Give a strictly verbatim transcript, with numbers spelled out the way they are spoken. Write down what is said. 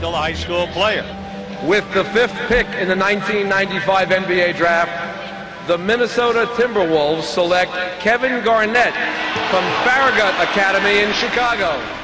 still a high school player. With the fifth pick in the nineteen ninety-five N B A draft, the Minnesota Timberwolves select Kevin Garnett from Farragut Academy in Chicago.